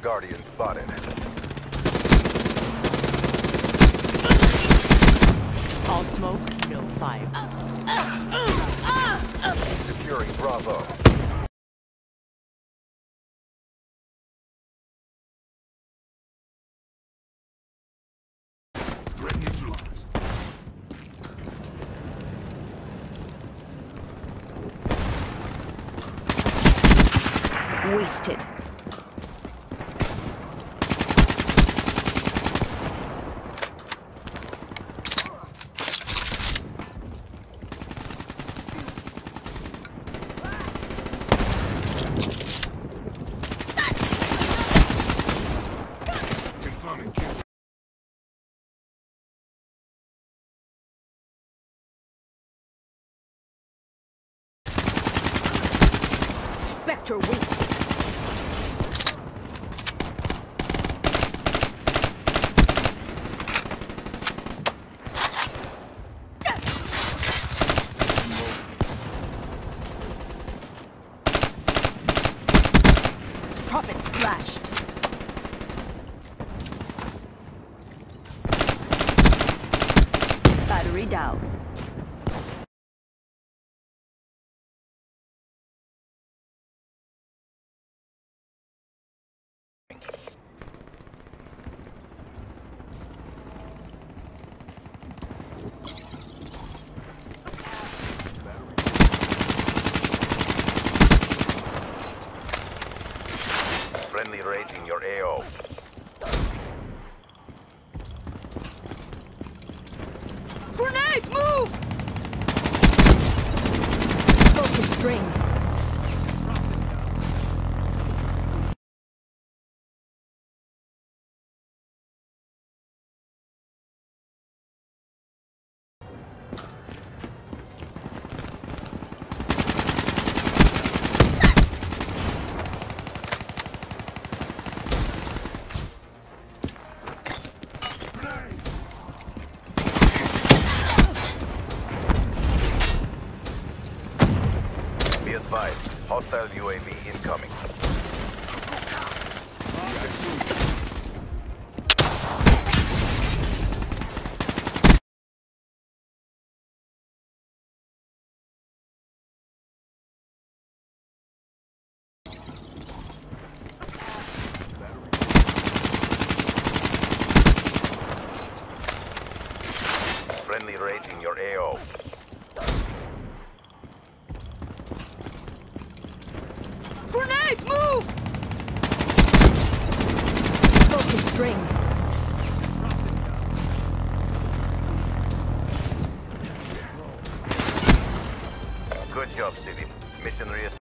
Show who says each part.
Speaker 1: Guardian spotted.
Speaker 2: All smoke, no fire.
Speaker 1: Securing Bravo.
Speaker 3: Threat neutralized.
Speaker 2: Wasted.
Speaker 3: Confirming kill.
Speaker 2: Spectre wasted. Prophet splashed. Battery down.
Speaker 1: Friendly raising your AO.
Speaker 2: Grenade, move! Focus string.
Speaker 1: Be advised, hostile UAV incoming.
Speaker 3: I see.
Speaker 1: Friendly raising your AO.
Speaker 2: Grenade, move! Focus string.
Speaker 1: Good job, City. Mission reassigned.